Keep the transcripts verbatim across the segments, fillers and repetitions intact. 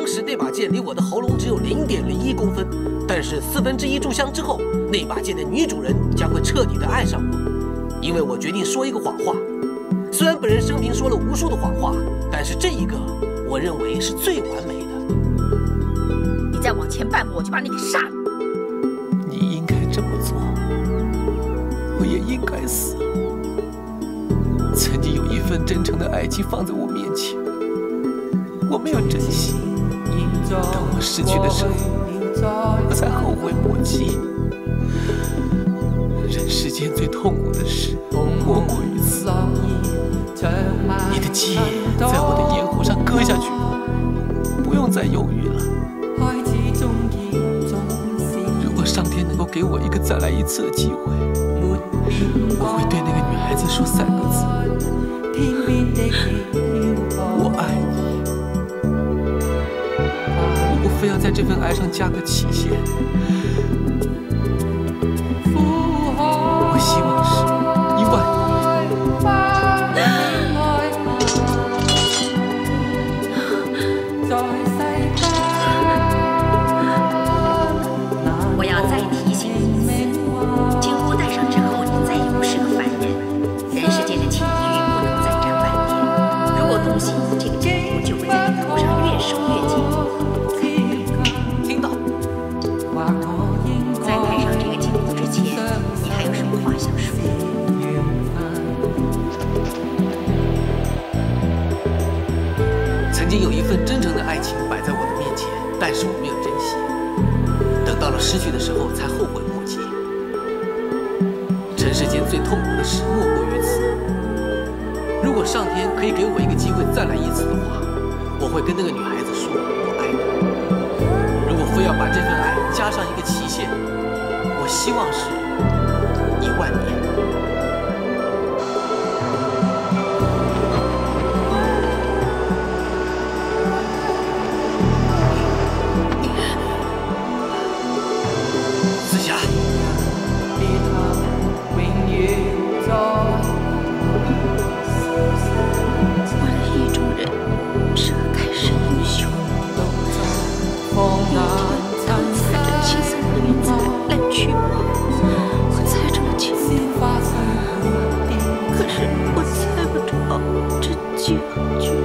当时那把剑离我的喉咙只有零点零一公分，但是四分之一炷香之后，那把剑的女主人将会彻底的爱上我，因为我决定说一个谎话。虽然本人生平说了无数的谎话，但是这一个我认为是最完美的。 你再往前半步，我就把你给杀了。 你应该这么做，我也应该死。曾经有一份真诚的爱情放在我面前，我没有珍惜。等我失去的时候，我才后悔莫及。人世间最痛苦的事，莫过于此。你的剑在我的咽喉上割下去，不用再犹豫了。如果上天能够给我一个再来一次的机会，我会对那个女孩子说三个字：我爱你。我不非要在这份爱上加个期限，我希望是一万年。 我要再提醒你，金箍戴上之后，你再也不是个凡人。人世间的情欲不能再战万年，如果动心，这个金箍就会在你头上越收越紧。 听到。 在戴上这个金箍之前，你还有什么话想说？ 曾经有一份真诚的爱情摆在我的面前，但是我没有珍惜。等到了失去的时候，才后悔莫及。尘世间最痛苦的事莫过于此。如果上天可以给我一个机会再来一次的话，我会跟那个女孩子说我爱她。如果非要把这份爱加上一个期限，我希望是一万年。紫霞， 我的意中人是个盖世英雄，有一天他会踩着七色的云彩来娶我，我猜中了前途，可是我猜不着这结局。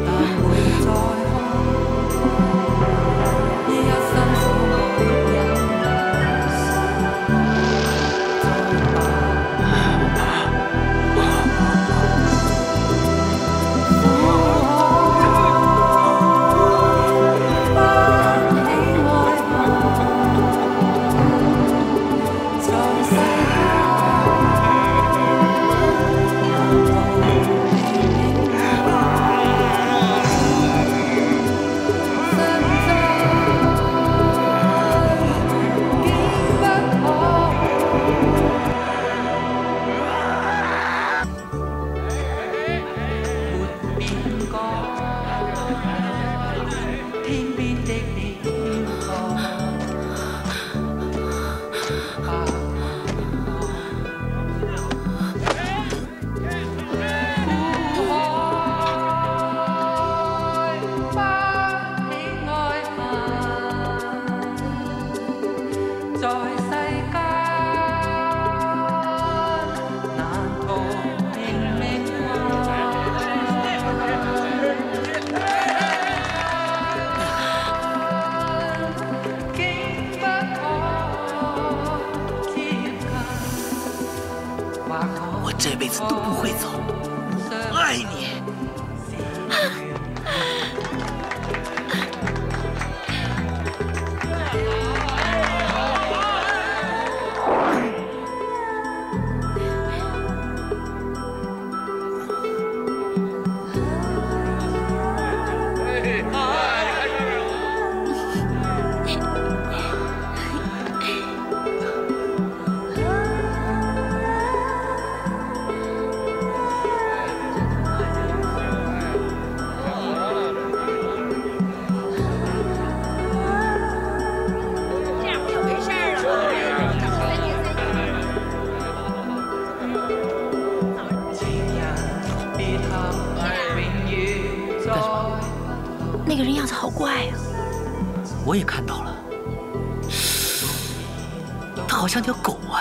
我这辈子都不会走，爱你。 那个人样子好怪啊！ 我也看到了，它好像条狗啊。